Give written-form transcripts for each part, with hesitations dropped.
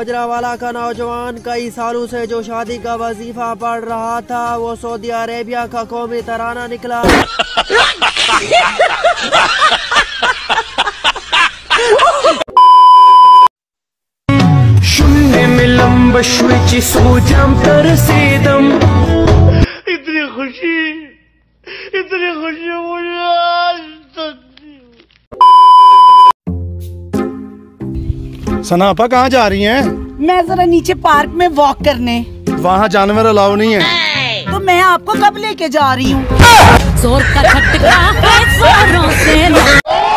गुजरावाला का नौजवान कई सालों से जो शादी का वजीफा पढ़ रहा था वो सऊदी अरेबिया का कौमी तराना निकला। इतनी खुशी मुझे आज तक। सनापा कहाँ जा रही हैं? मैं जरा नीचे पार्क में वॉक करने। वहाँ जानवर अलाउ नहीं है। तो मैं आपको कब लेके जा रही हूँ? जोर का झटका है जोरों से।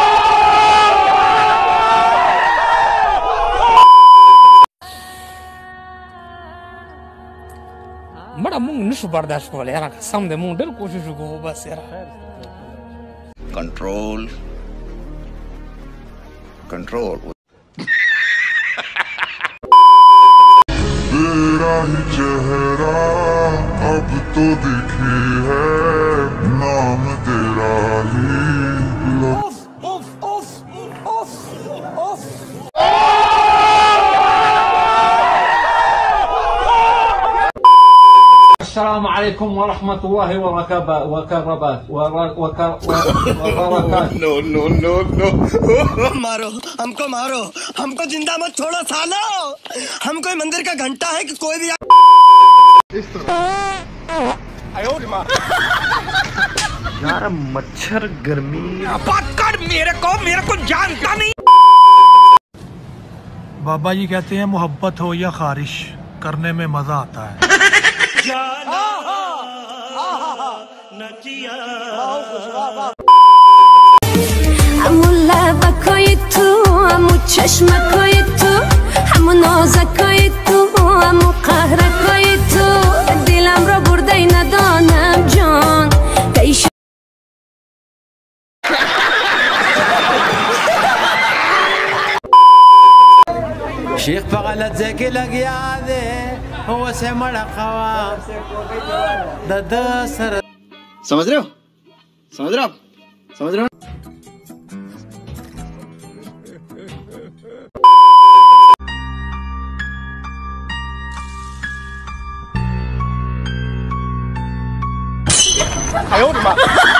बड़ा मुंह निशु बर्दाश्त को यार सामने मुंह डर कोशिश को बस यार कंट्रोल कंट्रोल। तेरा ही चेहरा अब तो दिखे है, नाम तेरा ही अस्सलाम वालेकुम व रहमतुल्लाहि व बरकातहू। No no no no. मारो हमको जिंदा मत छोड़ो सालो। हम कोई मंदिर का घंटा है कि कोई भी यार मच्छर गर्मी बात कर मेरे को जानता नहीं। बाबा जी कहते हैं मोहब्बत हो या खारिश करने में मजा आता है। Amulla bakoitu, amu chashma koitu, amu noza koitu, amu qahra koitu. Dilam ro burday nadanam jan. Sheikh पगलत जैके लग यादे वो से मड़ा खवा दद सर। समझ रहे हो? समझ रहे हो? समझ रहे हो? आयो